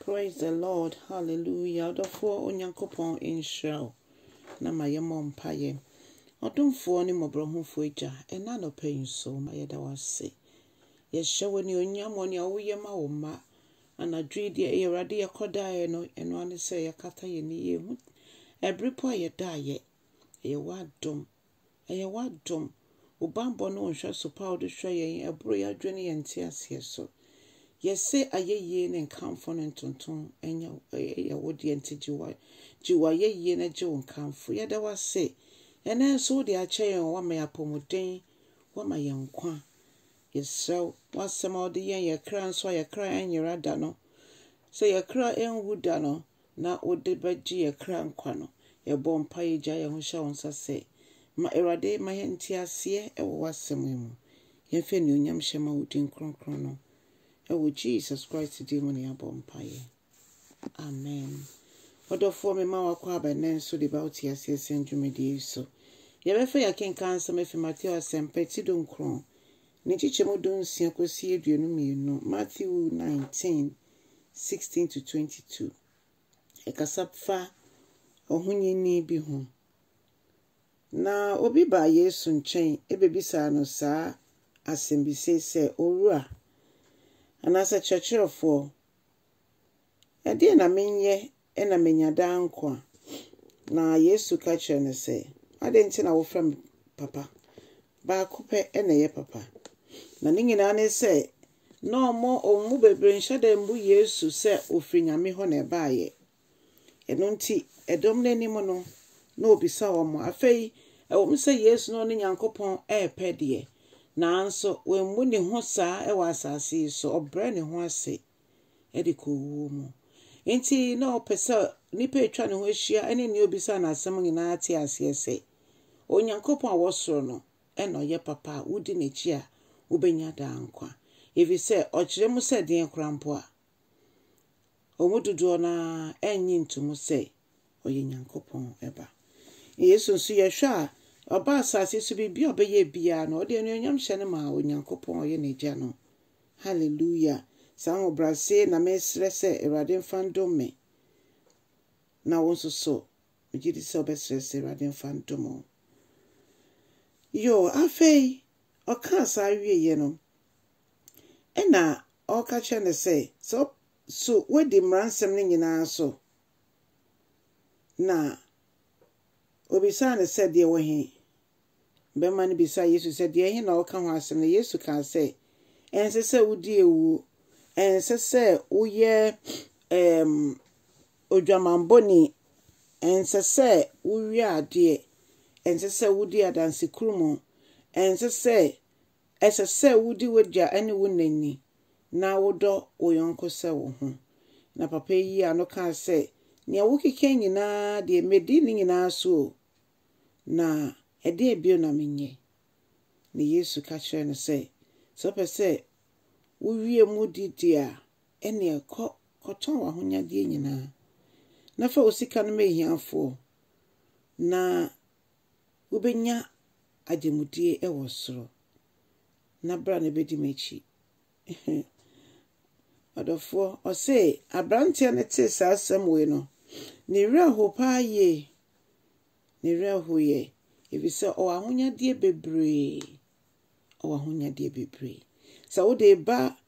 Praise the Lord. Hallelujah. Therefore, onyankopon inshra na mayemo mpaye. Odumfo ni mobrahumfo eja ena no pain so mayeda wase. Yehwe ni onyamo ni awoyema wo ma anadwe de Awurade yekodae no eno ane se yakata ye ni yehu. Ebripo yedaye ye wadom ubambo no nhwe so pa wo de hwe yen ebro ya dwene ye nte ase so. Yese ayeye ne nkamfo ne ntonton enya wodi ente jiwa yeye na je nkamfo yeda wase ene so de ache wa ma yapomuden wa ma yenkwa yeso wasema odi yen yekra nso yekra enyira da no se yekra enwu da no na odi baji yekra nkwa no yebo mpa yeja ye ho hya wonsa se ma Awurade ma yenti ase ewo wasema mu yemfe ni onyam hyema wodi kronkron no ewo Jesus Christ demon ya bompaye. Amen. Odofo me ma wakwa abenen so de bauti ase senjumedi so. Yebefa yakenkan so mefi Matthew asempeti donkron. Ni chichemu donsia kosi eduenu mienu. Matthew 19:16 to 22. Ekasapfa ohunyeni bi ho. Na obi ba Yesu nchen ebebisa no saa asembise se owura anasa churchofo ade na menye ena menyada nkwa na Yesu ka kire ne se ade nti na wo from papa ba kope ena ye papa na nyina ne se no mo omu bebre nhade mbu Yesu se ofrinyame ho na baaye eno nti edom nani mo no na obisa wo mo afei wo se Yesu no ne Nyankopon epede nanso wemmu ne ho saa ewa asase so obre ne ho ase ediko wo mu enti na opesa nipa etwa ne ho ahia ene ne obisa na asem nyina ate ase ese Onyankopon awosoro no eno ye papa wudi nechi a ubenya da nkwa evi se okire mu se den krampo a omududu na enyi ntumu se oye Nyankopon eba Yesu nso ye hwa Oba asase so bibi obeye bia no de enuonyam hye ne ma Onyankopon oye neja no. Hallelujah. Sa ho brase na mesre se Awurade mfandom me. Na wonso so mejidi se obesre se Awurade mfandom. Yo afei oka sa wie ye no. Ena oka che ne se so wedi mransem ne nyina so. Na obisa ne se de wo he Bema ni bisa Yesu said de he na oka ho asem na Yesu kan say ense se wudi ewu ense se uye odwamamboni ense se uwi ade ense se wudi adanse krumo ense se wudi wodja ene wonani na wodo oyonko se wo ho na papa yi ano kan say ne wukike nyina de medi ni nyina so na ede ebio na menye ni Yesu ka kire no say so pese wo wie mu didia ene koton wa honyade nyina na fa osika no mehiafo na ubenya ademudie ewo soro na bra na bedi mechi adofo o say abrante ne te sa asem we no ni reho pa ye ni reho ye Evise o ahonyade bebre sa wo de ba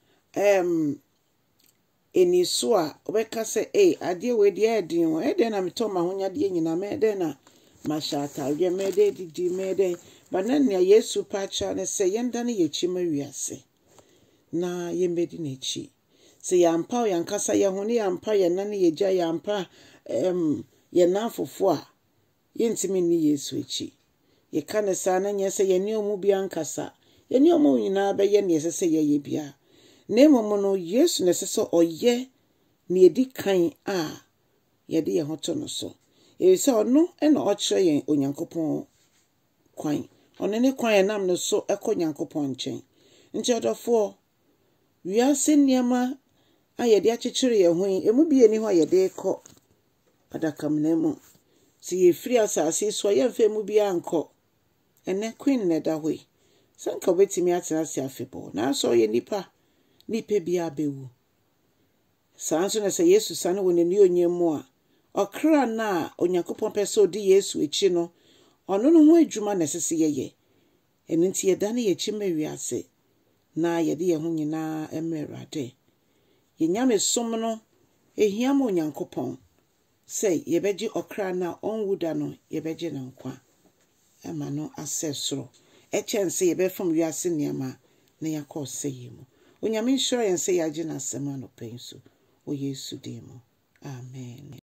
eni so a obeka se ade we de edin o ede na meto ma ahonyade nyina me de na mashata we me de didi me de banan ya Yesu pacha ne se yenda ne yechi mawiase na yemedi na echi se yampa o yankasa ye ho ne yampa ye na ne yeja yampa ye na fofo a yentimi ni Yesu echi ye kana sana nyese ye ni omu bia nkasa ye ni omu nyina be ye ne sese ye bia na emomo no Yesu ne sese oye ne edi kan a ye de ye hoto no so e se ono ena o kire ye Onyankopon kwan ono ne kwan nam no so ekọ Nyankopon nchen nche odofo wiase niama a ye de akyekyere ye ho emu bia ni ho ye de ekọ adakam na mu si ye free asase so ye mfa mu bia nkọ ene queen ne da hoi sanka betimi atena se afebo na so ye nipa bia bewu Sanso na se Yesu sane wo nani onyemu a okra na Onyankopon pese odi Yesu echi no ono no ho adwuma na sese yeye enunti yeda na yechi mawiase na yede ye ho nyina emerade ye nyame som no ehia ma Onyankopon se yebeji okra na onwuda no yebeji na nkwa ema no asesoro echense yebefam wiase niama na yakose yimu onyame nshoro yense yaje na asema no penso o Yesu dimo amen.